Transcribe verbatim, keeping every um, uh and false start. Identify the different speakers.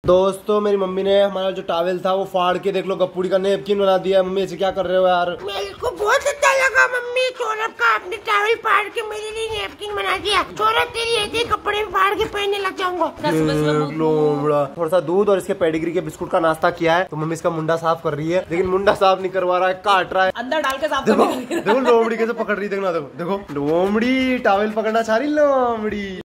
Speaker 1: दोस्तों मेरी मम्मी ने हमारा जो टॉवेल था वो फाड़ के देख लो गप्पूड़ी का नेपकिन बना दिया। मम्मी ऐसे क्या कर रहे हो यार?
Speaker 2: मेरे को बहुत अच्छा लगा मम्मी, सौरभ का आपने टॉवेल फाड़ के मेरे लिए नेपकिन बना दिया। सौरभ तेरी ऐसे कपड़े फाड़ के पहनने लग जाऊंगा।
Speaker 1: थोड़ा सा दूध और इसके पेडिग्री के बिस्कुट का नाश्ता किया है, तो मम्मी इसका मुंडा साफ कर रही है, लेकिन मुंडा साफ नहीं करवा रहा है, काट रहा है,
Speaker 3: अंदर डाल के साफ
Speaker 1: देखो देखो लोमड़ी कैसे पकड़ रही है, देखना देखो देखो लोमड़ी टॉवेल पकड़ना चाह रही लोमड़ी।